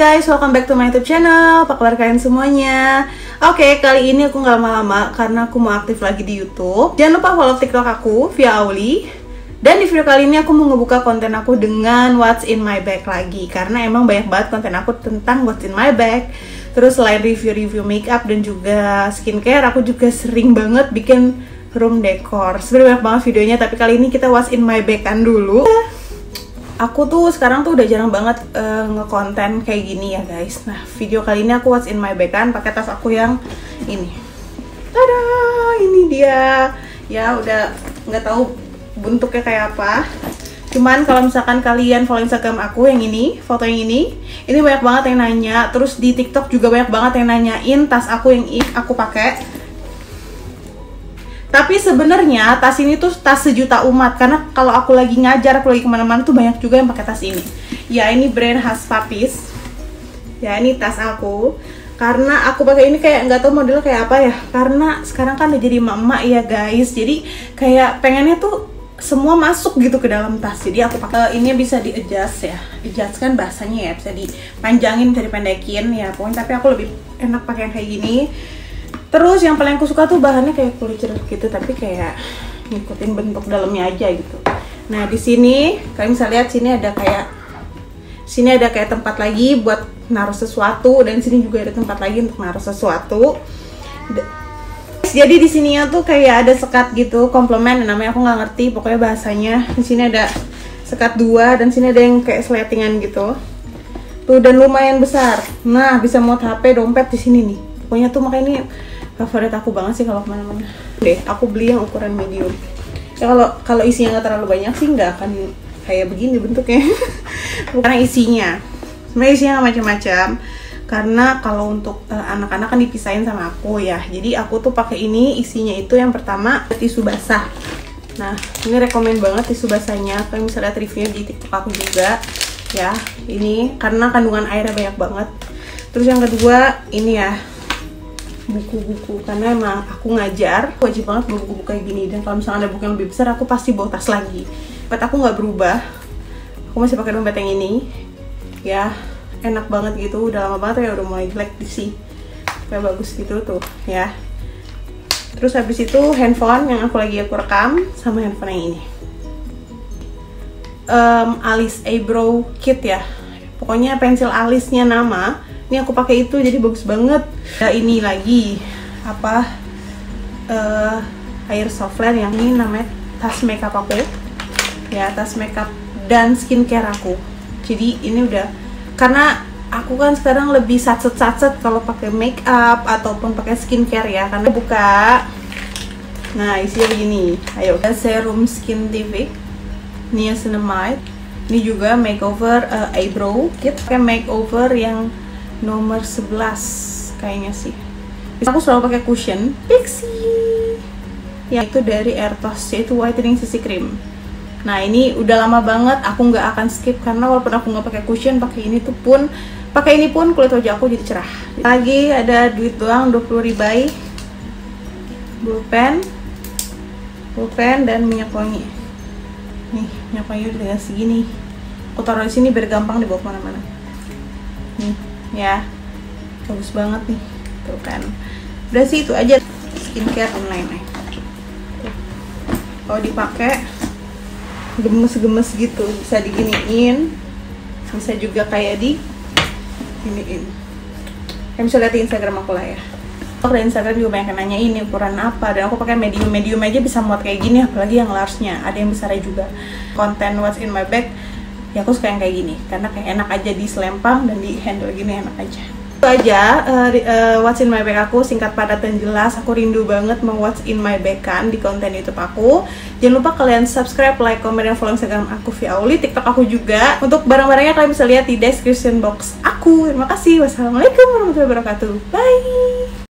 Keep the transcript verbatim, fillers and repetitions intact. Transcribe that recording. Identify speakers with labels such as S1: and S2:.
S1: guys, welcome back to my YouTube channel. Apa kabar kalian semuanya? Oke, okay, kali ini aku nggak lama-lama karena aku mau aktif lagi di YouTube. Jangan lupa follow TikTok aku via Auli. Dan di video kali ini aku mau ngebuka konten aku dengan What's in my bag lagi, karena emang banyak banget konten aku tentang What's in my bag. Terus selain review-review makeup dan juga skincare, aku juga sering banget bikin room decor. Sebenarnya banyak banget videonya, tapi kali ini kita What's in my bag kan dulu. Aku tuh sekarang tuh udah jarang banget uh, ngekonten kayak gini ya guys. Nah, video kali ini aku What's in my bag kan pakai tas aku yang ini. Tada, ini dia. Ya udah nggak tahu bentuknya kayak apa. Cuman kalau misalkan kalian follow Instagram aku yang ini, foto yang ini, ini banyak banget yang nanya. Terus di TikTok juga banyak banget yang nanyain tas aku yang aku pakai. Tapi sebenarnya tas ini tuh tas sejuta umat, karena kalau aku lagi ngajar, aku lagi kemana-mana tuh banyak juga yang pakai tas ini. Ya, ini brand Hush Puppies. Ya, ini tas aku. Karena aku pakai ini kayak nggak tahu modelnya kayak apa ya. Karena sekarang kan udah jadi emak-emak ya guys. Jadi kayak pengennya tuh semua masuk gitu ke dalam tas. Jadi aku pakai ini bisa di adjust ya. Adjust kan bahasanya ya, bisa dipanjangin, bisa dipendekin ya. Pokoknya tapi aku lebih enak pakai yang kayak gini. Terus yang paling aku suka tuh bahannya kayak kulit jeruk gitu, tapi kayak ngikutin bentuk dalamnya aja gitu. Nah, di sini kalian bisa lihat sini ada kayak sini ada kayak tempat lagi buat naruh sesuatu, dan sini juga ada tempat lagi untuk naruh sesuatu. Jadi di sininya tuh kayak ada sekat gitu, komplement namanya, aku nggak ngerti pokoknya bahasanya. Di sini ada sekat dua dan sini ada yang kayak seletingan gitu. Tuh, dan lumayan besar. Nah, bisa muat H P, dompet di sini nih. Pokoknya tuh makanya ini favorit aku banget sih kalau kemana-mana. Deh, aku beli yang ukuran medium. Ya kalau kalau isinya nggak terlalu banyak sih nggak akan kayak begini bentuknya. Karena isinya, sebenarnya isinya nggak macam-macam. Karena kalau untuk anak-anak uh, kan dipisahin sama aku ya. Jadi aku tuh pakai ini, isinya itu yang pertama tisu basah. Nah, ini rekomen banget tisu basahnya. Kalian bisa lihat reviewnya di TikTok aku juga. Ya, ini karena kandungan airnya banyak banget. Terus yang kedua ini ya, buku-buku, karena emang aku ngajar wajib banget bawa buku-buku kayak gini. Dan kalau misalnya ada buku yang lebih besar, aku pasti bawa tas lagi. Dompet aku nggak berubah, aku masih pakai dompet yang ini ya, enak banget gitu. Udah lama banget ya, udah mulai jelek di sih, kayak bagus gitu tuh ya. Terus habis itu handphone yang aku lagi aku rekam, sama handphone yang ini, um, alis eyebrow kit ya, pokoknya pensil alisnya nama. Ini aku pakai itu, jadi bagus banget. Ada ini lagi apa uh, air softline yang ini namanya tas makeup aku ya, tas makeup dan skincare aku. Jadi ini udah, karena aku kan sekarang lebih satset-satset kalau pakai makeup ataupun pakai skincare ya, karena buka. Nah, isinya begini. Ayo, serum skintific niacinamide. Ini juga makeover uh, eyebrow kit, pakai makeover yang nomor sebelas kayaknya sih. Aku selalu pakai cushion Pixie ya, itu dari Airtos, yaitu whitening C C cream. Nah, ini udah lama banget aku nggak akan skip, karena walaupun aku nggak pakai cushion, pakai ini tuh pun pakai ini pun kulit wajah aku jadi cerah. Lagi ada duit doang dua puluh ribu, blue pen blue pen dan minyak wangi. Nih, minyak wangi udah segini, aku taruh di sini biar gampang dibawa kemana-mana. Nih ya, bagus banget nih tuh kan. Udah sih itu aja skincare online. Kalau dipakai gemes-gemes gitu, bisa diginiin, bisa juga kayak di giniin. Kalian bisa lihat di Instagram aku lah ya. Aku di Instagram juga banyak yang nanya ini ukuran apa, dan aku pakai medium medium aja bisa muat kayak gini, apalagi yang large-nya. Ada yang besarnya juga. Konten What's in my bag ya, aku suka yang kayak gini karena kayak enak aja di selempang dan di handle gini, enak aja. Itu aja uh, uh, What's in my bag aku, singkat, padat, dan jelas. Aku rindu banget mau What's in my bag kan di konten YouTube aku. Jangan lupa kalian subscribe, like, komen, dan follow Instagram aku via Auli, TikTok aku juga. Untuk barang-barangnya kalian bisa lihat di description box aku. Terima kasih. Wassalamualaikum warahmatullahi wabarakatuh. Bye.